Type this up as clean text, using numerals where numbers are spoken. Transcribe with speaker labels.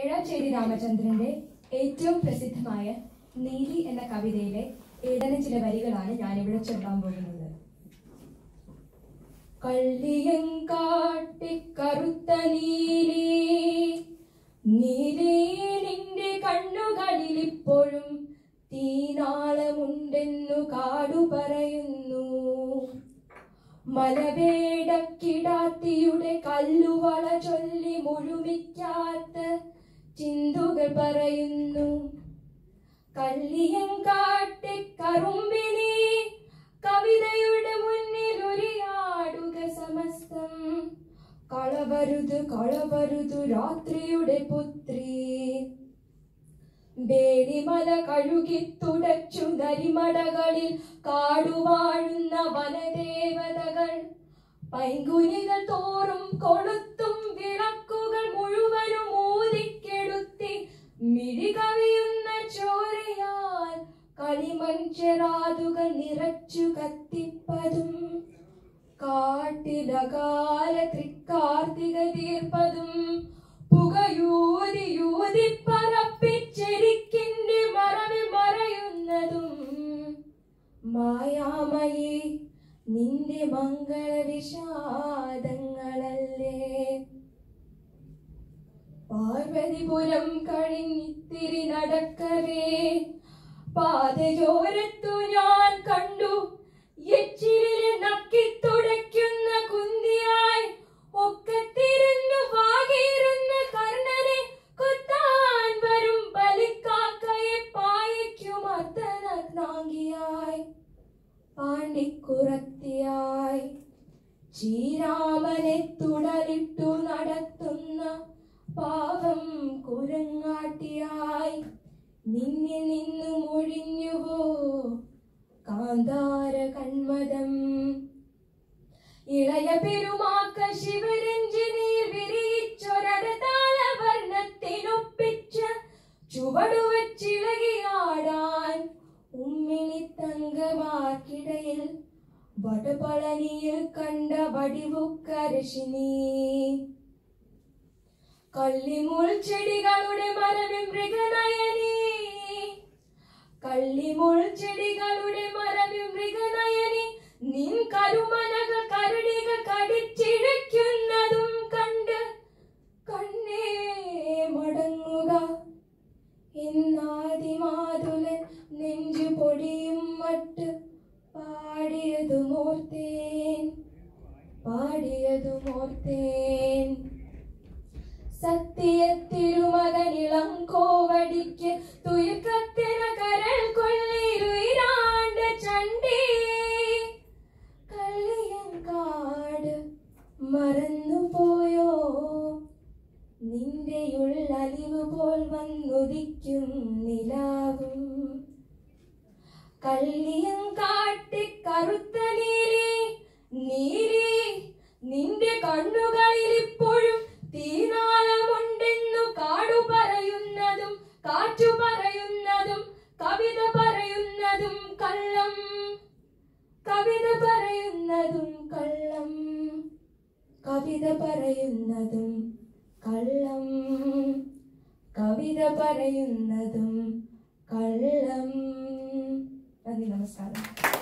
Speaker 1: ഏഴാച്ചേരി രാമചന്ദ്രന്റെ ഏറ്റവും പ്രസിദ്ധമായ നീലി എന്ന കവിതയിലെ ഏതാനും ചില വരികളാണ് ഞാനിവിടെ ചൊല്ലാൻ പോകുന്നത്. കള്ളിയങ്കാട്ടി കറുത്ത നീലി, നീലി നിന്റെ കണ്ണുകളിൽ ഇപ്പോഴും തീനാളമുണ്ടെന്നു കാടു പറയുന്നു. മലവേടക്കിടാത്തിയുടെ കല്ലുവള ചൊല്ലി മുഴുമിക്കാത്ത ചിന്തുകൾ പറയുന്നു. കള്ളിയങ്കാട്ടി കറുമ്പിനി കവിതയുടെ മുന്നിൽ ഉരിയാടുക സമസ്തം. കളവരുത് കളവരുതു രാത്രിയുടെ പുത്രി, ബേലിമല കഴുകി തുടച്ചു നരിമടകളിൽ കാടുവാഴുന്ന വനദേവതകൾ. പൈങ്കുനികൾ തോറും കൊളുത്തും വിളക്കുകൾ മുഴുവനും ഊതിക്കെടുത്തി മിഴി കവിയുന്ന ചോരയാൽ കളിമൺചെറാതുകൾ നിറച്ചു കത്തിപ്പതും കാട്ടിലകാല തൃക്കാർത്തിക തീർപ്പതും പുകയൂതി പറപ്പിച്ചെരിക്കിന്റെ മറവിൽ മറയുന്നതും. മായാമയി നിന്റെ മംഗളവിഷാദങ്ങളല്ലേ. പാർവതിപുരം കഴിഞ്ഞിത്തിരി നടക്കവേ പാതയോരത്തു ഞാൻ കണ്ടു എച്ചിലിൽ നക്കിത്തുടയ്ക്കുന്ന കുന്തിയായി ഒക്കത്തിരുന്നു വാകിയിരുന്ന കർണനെ കൊത്താൻ വരും ബലിക്കാക്കയെ പായയ്ക്കും അർദ്ധനഗ്നാംഗിയായി പാണ്ടിക്കുറത്തിയായി ശ്രീരാമനെ തുടലിട്ടു നടത്തുന്ന പാവം കുരങ്ങാട്ടിയായി നിന്നിൽ നിന്നും ഒഴിഞ്ഞുവോ കാന്താര കൺമദം. ഇളയ പെരുമാക്ക ശിവരഞ്ജിനിയിൽ വിരിയിച്ചൊരടതാള വർണ്ണത്തിനൊപ്പിച്ച് ചുവടുവച്ചിളകിയാടാൻ ഉമ്മിണി തങ്കമാർക്കിടയിൽ വടപളനിയിൽ കണ്ട വടിവുക്കരശിനി. കള്ളിമുൾ ചെടികളുടെ മരവിൽ മൃഗനയനി, കള്ളിമുൾ ചെടികളുടെ മരവിൽ മൃഗനയനി നിൻ കരുമനകൾ കരടികൾ കടിച്ചിഴയ്ക്കുന്നതും കണ്ട് കണ്ണേ മടങ്ങുക എന്നാദിമാതുലൻ നെഞ്ചു പൊടിയും മട്ട് പാടിയതുമോർത്തേൻ പാടിയതുമോർത്തേൻ. സത്യത്തിരുമകനിളം കോവടിക്ക് തുയർക്കത്തിന കരൾ കൊള്ളിരുയിരാണ്ട ചണ്ടി. കള്ളിയങ്കാട് മറന്നുപോയോ നിന്റെ ഉള്ളലിവ് പോൽ വന്നുദിക്കും നിലാവും. കള്ളിയങ്കാട്ടി കറുത്ത നീലി, നീലി നിന്റെ കണ്ണുകളിൽ ഇപ്പോഴും തീനാളമുണ്ടെന്നു കാടു പറയുന്നതും കാറ്റു പറയുന്നതും കവിത പറയുന്നതും കള്ളം. കവിത പറയുന്നതും കള്ളം. കവിത പറയുന്നതും കള്ളം. കവിത പറയുന്നതും കള്ളം. നന്ദി, നമസ്കാരം.